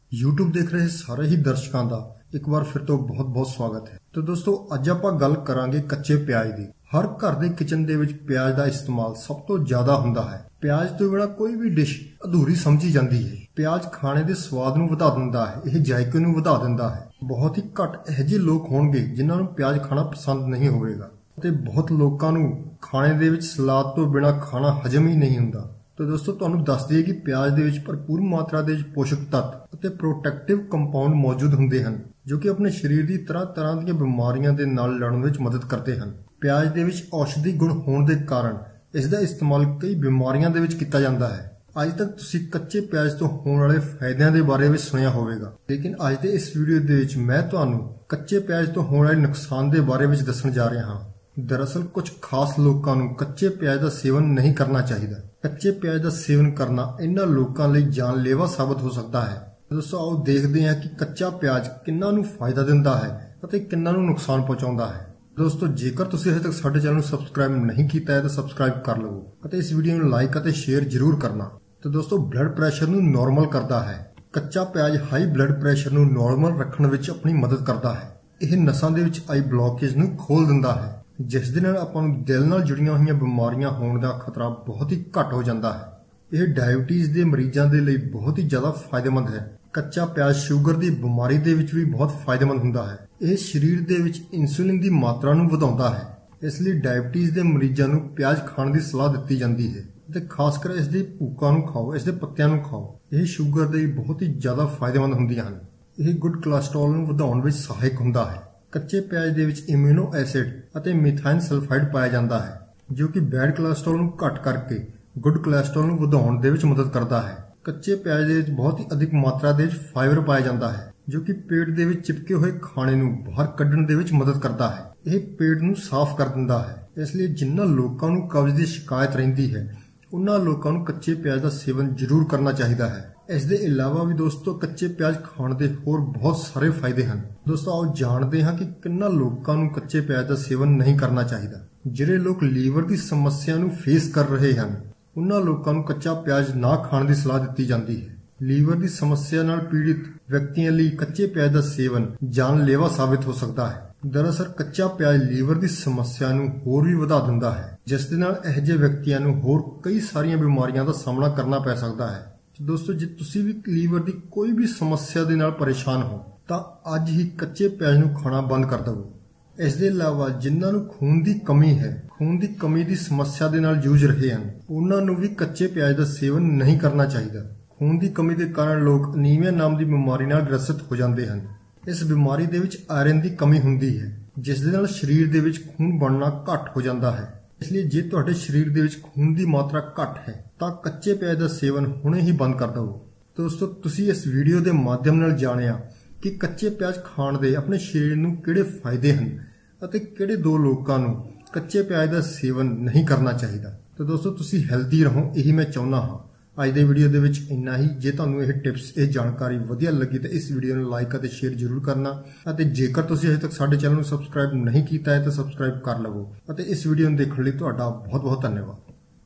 YouTube देख रहे ਸਾਰੇ ਹੀ ਦਰਸ਼ਕਾਂ ਦਾ ਇੱਕ ਵਾਰ ਫਿਰ ਤੋਂ ਬਹੁਤ-ਬਹੁਤ ਸਵਾਗਤ ਹੈ। तो दोस्तों ਅੱਜ ਆਪਾਂ ਗੱਲ ਕਰਾਂਗੇ ਕੱਚੇ ਪਿਆਜ਼ ਦੀ। ਹਰ ਘਰ ਦੇ ਕਿਚਨ ਦੇ ਵਿੱਚ ਪਿਆਜ਼ ਦਾ ਇਸਤੇਮਾਲ ਸਭ ਤੋਂ ਜ਼ਿਆਦਾ ਹੁੰਦਾ ਹੈ। ਪਿਆਜ਼ ਤੋਂ ਬਿਨਾਂ ਕੋਈ ਵੀ ਡਿਸ਼ ਅਧੂਰੀ ਸਮਝੀ ਜਾਂਦੀ ਹੈ। ਪਿਆਜ਼ ਖਾਣੇ ਦੇ ਸਵਾਦ ਨੂੰ ਵਧਾ ਦਿੰਦਾ ਹੈ, ਇਹ ਜਾਇਕੇ ਨੂੰ ਵਧਾ ਦਿੰਦਾ ਹੈ। ਬਹੁਤ ਹੀ ਘੱਟ ਇਹੋ ਜਿਹੇ ਲੋਕ ਹੋਣਗੇ ਜਿਨ੍ਹਾਂ ਨੂੰ ਪਿਆਜ਼ ਖਾਣਾ ਪਸੰਦ ਨਹੀਂ ਹੋਵੇਗਾ ਅਤੇ ਬਹੁਤ ਲੋਕਾਂ ਨੂੰ ਖਾਣੇ ਦੇ ਵਿੱਚ ਸਲਾਦ ਤੋਂ ਬਿਨਾਂ ਖਾਣਾ ਹਜਮ ਹੀ ਨਹੀਂ ਹੁੰਦਾ। तो दोस्तों ਤੁਹਾਨੂੰ ਦੱਸ ਦਈਏ ਕਿ ਪਿਆਜ਼ ਦੇ ਵਿੱਚ ਭਰਪੂਰ ਮਾਤਰਾ ਦੇ ਵਿੱਚ ਪੋਸ਼ਕ ਤੱਤ ਅਤੇ ਪ੍ਰੋਟੈਕਟਿਵ ਕੰਪਾਊਂਡ ਮੌਜੂਦ ਹੁੰਦੇ ਹਨ ਜੋ ਕਿ ਆਪਣੇ ਸਰੀਰ ਦੀ ਤਰ੍ਹਾਂ ਦੀਆਂ ਬਿਮਾਰੀਆਂ ਦੇ ਨਾਲ ਲੜਨ ਵਿੱਚ ਮਦਦ ਕਰਦੇ ਹਨ। ਪਿਆਜ਼ ਦੇ ਵਿੱਚ ਔਸ਼ਧੀ ਗੁਣ ਹੋਣ ਦੇ ਕਾਰਨ ਇਸ ਦਾ ਇਸਤੇਮਾਲ ਕਈ ਬਿਮਾਰੀਆਂ ਦੇ ਵਿੱਚ ਕੀਤਾ ਜਾਂਦਾ ਹੈ। ਅੱਜ ਤੱਕ ਤੁਸੀਂ ਕੱਚੇ ਪਿਆਜ਼ ਤੋਂ ਹੋਣ ਵਾਲੇ ਫਾਇਦਿਆਂ ਦੇ ਬਾਰੇ ਵਿੱਚ ਸੁਣਿਆ ਹੋਵੇਗਾ, ਲੇਕਿਨ ਅੱਜ ਦੇ ਇਸ ਵੀਡੀਓ ਦੇ ਵਿੱਚ ਮੈਂ ਤੁਹਾਨੂੰ ਕੱਚੇ ਪਿਆਜ਼ ਤੋਂ ਹੋਣ ਵਾਲੇ ਨੁਕਸਾਨ ਦੇ ਬਾਰੇ ਵਿੱਚ ਦੱਸਣ ਜਾ ਰਿਹਾ ਹਾਂ। दरअसल कुछ खास लोगों ਨੂੰ ਕੱਚੇ ਪਿਆਜ਼ ਦਾ ਸੇਵਨ ਨਹੀਂ ਕਰਨਾ ਚਾਹੀਦਾ। ਕੱਚੇ ਪਿਆਜ਼ ਦਾ ਸੇਵਨ ਕਰਨਾ ਇਹਨਾਂ ਲੋਕਾਂ ਲਈ ਜਾਨਲੇਵਾ ਸਾਬਤ ਹੋ ਸਕਦਾ ਹੈ। ਦੋਸਤੋ ਆਓ ਦੇਖਦੇ ਹਾਂ ਕਿ ਕੱਚਾ ਪਿਆਜ਼ ਕਿੰਨਾਂ ਨੂੰ ਫਾਇਦਾ ਦਿੰਦਾ ਹੈ ਅਤੇ ਕਿੰਨਾਂ ਨੂੰ ਨੁਕਸਾਨ ਪਹੁੰਚਾਉਂਦਾ ਹੈ। ਦੋਸਤੋ ਜੇਕਰ ਤੁਸੀਂ ਅਜੇ ਤੱਕ ਸਾਡੇ ਚੈਨਲ ਨੂੰ ਸਬਸਕ੍ਰਾਈਬ ਨਹੀਂ ਕੀਤਾ ਹੈ ਤਾਂ ਸਬਸਕ੍ਰਾਈਬ ਕਰ ਲਵੋ ਅਤੇ ਇਸ ਵੀਡੀਓ ਨੂੰ ਲਾਈਕ ਅਤੇ ਸ਼ੇਅਰ ਜ਼ਰੂਰ ਕਰਨਾ। तो दोस्तों ब्लड ਪ੍ਰੈਸ਼ਰ ਨੂੰ ਨਾਰਮਲ ਕਰਦਾ ਹੈ। ਕੱਚਾ ਪਿਆਜ਼ ਹਾਈ ਬਲੱਡ ਪ੍ਰੈਸ਼ਰ ਨੂੰ ਨਾਰਮਲ ਰੱਖਣ ਵਿੱਚ ਆਪਣੀ ਮਦਦ ਕਰਦਾ ਹੈ। ਇਹ ਨਸਾਂ ਦੇ ਵਿੱਚ ਆਈ ਬਲੌਕੇਜ ਨੂੰ ਖੋਲ ਦਿੰਦਾ ਹੈ ਜਿਸ ਦੇ ਨਾਲ ਆਪਾਂ ਨੂੰ ਦਿਲ ਨਾਲ ਜੁੜੀਆਂ ਹੋਈਆਂ ਬਿਮਾਰੀਆਂ ਹੋਣ ਦਾ ਖਤਰਾ ਬਹੁਤ ਹੀ ਘੱਟ ਹੋ ਜਾਂਦਾ ਹੈ। ਇਹ ਡਾਇਬੀਟੀਜ਼ ਦੇ ਮਰੀਜ਼ਾਂ ਦੇ ਲਈ ਬਹੁਤ ਹੀ ਜ਼ਿਆਦਾ ਫਾਇਦੇਮੰਦ ਹੈ। ਕੱਚਾ ਪਿਆਜ਼ ਸ਼ੂਗਰ ਦੀ ਬਿਮਾਰੀ ਦੇ ਵਿੱਚ ਵੀ ਬਹੁਤ ਫਾਇਦੇਮੰਦ ਹੁੰਦਾ ਹੈ। ਇਹ ਸਰੀਰ ਦੇ ਵਿੱਚ ਇਨਸੂਲਿਨ ਦੀ ਮਾਤਰਾ ਨੂੰ ਵਧਾਉਂਦਾ ਹੈ, ਇਸ ਲਈ ਡਾਇਬੀਟੀਜ਼ ਦੇ ਮਰੀਜ਼ਾਂ ਨੂੰ ਪਿਆਜ਼ ਖਾਣ ਦੀ ਸਲਾਹ ਦਿੱਤੀ ਜਾਂਦੀ ਹੈ ਤੇ ਖਾਸ ਕਰ ਇਸ ਦੇ ਭੂਕਾਂ ਨੂੰ ਖਾਓ, ਇਸ ਦੇ ਪੱਤਿਆਂ ਨੂੰ ਖਾਓ। ਇਹ ਸ਼ੂਗਰ ਦੇ ਬਹੁਤ ਹੀ ਜ਼ਿਆਦਾ ਫਾਇਦੇਮੰਦ ਹੁੰਦੀਆਂ ਹਨ। ਇਹ ਗੁੱਡ ਕੋਲੇਸਟ੍ਰੋਲ ਨੂੰ ਵਧਾਉਣ ਵਿੱਚ ਸਹਾਇਕ ਹੁੰਦਾ ਹੈ। ਕੱਚੇ ਪਿਆਜ਼ ਦੇ ਵਿੱਚ ਇਮਿਊਨੋ ਐਸਿਡ ਅਤੇ ਮਿਥਾਈਲ ਸਲਫਾਈਡ ਪਾਇਆ ਜਾਂਦਾ ਹੈ ਜੋ ਕਿ ਬੈਡ ਕੋਲੇਸਟ੍ਰੋਲ ਨੂੰ ਘੱਟ ਕਰਕੇ ਗੁੱਡ ਕੋਲੇਸਟ੍ਰੋਲ ਨੂੰ ਵਧਾਉਣ ਦੇ ਵਿੱਚ ਮਦਦ ਕਰਦਾ ਹੈ। ਕੱਚੇ ਪਿਆਜ਼ ਦੇ ਵਿੱਚ ਬਹੁਤ ਹੀ ਅਧਿਕ ਮਾਤਰਾ ਦੇ ਵਿੱਚ ਫਾਈਬਰ ਪਾਇਆ ਜਾਂਦਾ ਹੈ ਜੋ ਕਿ ਪੇਟ ਦੇ ਵਿੱਚ ਚਿਪਕੇ ਹੋਏ ਖਾਣੇ ਨੂੰ ਬਾਹਰ ਕੱਢਣ ਦੇ ਵਿੱਚ ਮਦਦ ਕਰਦਾ ਹੈ। ਇਹ ਪੇਟ ਨੂੰ ਸਾਫ਼ ਕਰ ਦਿੰਦਾ ਹੈ। ਇਸ ਲਈ ਜਿਨ੍ਹਾਂ ਲੋਕਾਂ ਨੂੰ ਕਬਜ਼ ਦੀ ਸ਼ਿਕਾਇਤ ਰਹਿੰਦੀ ਹੈ ਉਹਨਾਂ ਲੋਕਾਂ ਨੂੰ ਕੱਚੇ ਪਿਆਜ਼ ਦਾ ਸੇਵਨ ਜ਼ਰੂਰ ਕਰਨਾ ਚਾਹੀਦਾ ਹੈ। ਇਸ ਦੇ ਇਲਾਵਾ ਵੀ ਦੋਸਤੋ ਕੱਚੇ ਪਿਆਜ਼ ਖਾਣ ਦੇ ਹੋਰ ਬਹੁਤ ਸਾਰੇ ਫਾਇਦੇ ਹਨ। ਦੋਸਤੋ ਆਓ ਜਾਣਦੇ ਹਾਂ ਕਿ ਕਿੰਨਾ ਲੋਕਾਂ ਨੂੰ ਕੱਚੇ ਪਿਆਜ਼ ਦਾ ਸੇਵਨ ਨਹੀਂ ਕਰਨਾ ਚਾਹੀਦਾ। ਜਿਹੜੇ ਲੋਕ ਲੀਵਰ ਦੀ ਸਮੱਸਿਆ ਨੂੰ ਫੇਸ ਕਰ ਰਹੇ ਹਨ ਉਹਨਾਂ ਲੋਕਾਂ ਨੂੰ ਕੱਚਾ ਪਿਆਜ਼ ਨਾ ਖਾਣ ਦੀ ਸਲਾਹ ਦਿੱਤੀ ਜਾਂਦੀ ਹੈ। ਲੀਵਰ ਦੀ ਸਮੱਸਿਆ ਨਾਲ ਪੀੜਿਤ ਵਿਅਕਤੀਆਂ ਲਈ ਕੱਚੇ ਪਿਆਜ਼ ਦਾ ਸੇਵਨ ਜਾਨਲੇਵਾ ਸਾਬਿਤ ਹੋ ਸਕਦਾ ਹੈ। ਦਰਅਸਲ ਕੱਚਾ ਪਿਆਜ਼ ਲੀਵਰ ਦੀ ਸਮੱਸਿਆ ਨੂੰ ਹੋਰ ਵੀ ਵਧਾ ਦਿੰਦਾ ਹੈ ਜਿਸ ਦੇ ਨਾਲ ਇਹੋ ਜਿਹੇ ਵਿਅਕਤੀਆਂ ਨੂੰ ਹੋਰ ਕਈ ਸਾਰੀਆਂ ਬਿਮਾਰੀਆਂ ਦਾ ਸਾਹਮਣਾ ਕਰਨਾ ਪੈ ਸਕਦਾ ਹੈ। ਦੋਸਤੋ ਜੇ ਤੁਸੀਂ ਵੀ ਲੀਵਰ ਦੀ ਕੋਈ ਵੀ ਸਮੱਸਿਆ ਦੇ ਨਾਲ ਪਰੇਸ਼ਾਨ ਹੋ ਤਾਂ ਅੱਜ ਹੀ ਕੱਚੇ ਪਿਆਜ਼ ਨੂੰ ਖਾਣਾ ਬੰਦ ਕਰ ਦਿਓ। ਇਸ ਦੇ ਇਲਾਵਾ ਜਿਨ੍ਹਾਂ ਨੂੰ ਖੂਨ ਦੀ ਕਮੀ ਹੈ, ਖੂਨ ਦੀ ਕਮੀ ਦੀ ਸਮੱਸਿਆ ਦੇ ਨਾਲ ਜੂਝ ਰਹੇ ਹਨ ਉਹਨਾਂ ਨੂੰ ਵੀ ਕੱਚੇ ਪਿਆਜ਼ ਦਾ ਸੇਵਨ ਨਹੀਂ ਕਰਨਾ ਚਾਹੀਦਾ। ਖੂਨ ਦੀ ਕਮੀ ਦੇ ਕਾਰਨ ਲੋਕ ਅਨੀਮੀਆ ਨਾਮ ਦੀ ਬਿਮਾਰੀ ਨਾਲ ਗ੍ਰਸਤ ਹੋ ਜਾਂਦੇ ਹਨ। ਇਸ ਬਿਮਾਰੀ ਦੇ ਵਿੱਚ ਆਇਰਨ ਦੀ ਕਮੀ ਹੁੰਦੀ ਹੈ ਜਿਸ ਦੇ ਨਾਲ ਸਰੀਰ ਦੇ ਵਿੱਚ ਖੂਨ ਬਣਨਾ ਘੱਟ ਹੋ ਜਾਂਦਾ ਹੈ। ਇਸ ਲਈ ਜੇ ਤੁਹਾਡੇ ਸਰੀਰ ਦੇ ਵਿੱਚ ਖੂਨ ਦੀ ਮਾਤਰਾ ਘੱਟ ਹੈ ਤਾਂ ਕੱਚੇ ਪਿਆਜ਼ ਦਾ ਸੇਵਨ ਹੁਣੇ ਹੀ ਬੰਦ ਕਰ ਦਿਓ। ਦੋਸਤੋ ਤੁਸੀਂ ਇਸ ਵੀਡੀਓ ਦੇ ਮਾਧਿਅਮ ਨਾਲ ਜਾਣਿਆ ਕਿ ਕੱਚੇ ਪਿਆਜ਼ ਖਾਣ ਦੇ ਆਪਣੇ ਸਰੀਰ ਨੂੰ ਕਿਹੜੇ ਫਾਇਦੇ ਹਨ ਅਤੇ ਕਿਹੜੇ ਦੋ ਲੋਕਾਂ ਨੂੰ ਕੱਚੇ ਪਿਆਜ਼ ਦਾ ਸੇਵਨ ਨਹੀਂ ਕਰਨਾ ਚਾਹੀਦਾ। ਤਾਂ ਦੋਸਤੋ ਤੁਸੀਂ ਹੈਲਦੀ ਰਹੋ, ਇਹੀ ਮੈਂ ਚਾਹੁੰਦਾ ਹਾਂ। ਅੱਜ ਦੇ ਵੀਡੀਓ ਦੇ ਵਿੱਚ ਇੰਨਾ ਹੀ। ਜੇ ਤੁਹਾਨੂੰ ਇਹ ਟਿਪਸ, ਇਹ ਜਾਣਕਾਰੀ ਵਧੀਆ ਲੱਗੀ ਤਾਂ ਇਸ ਵੀਡੀਓ ਨੂੰ ਲਾਈਕ ਅਤੇ ਸ਼ੇਅਰ ਜ਼ਰੂਰ ਕਰਨਾ ਅਤੇ ਜੇਕਰ ਤੁਸੀਂ ਅਜੇ ਤੱਕ ਸਾਡੇ ਚੈਨਲ ਨੂੰ ਸਬਸਕ੍ਰਾਈਬ ਨਹੀਂ ਕੀਤਾ ਹੈ ਤਾਂ ਸਬਸਕ੍ਰਾਈਬ ਕਰ ਲਵੋ ਅਤੇ ਇਸ ਵੀਡੀਓ ਨੂੰ ਦੇਖਣ ਲਈ ਤੁਹਾਡਾ ਬਹੁਤ ਬਹੁਤ ਧੰਨਵਾਦ।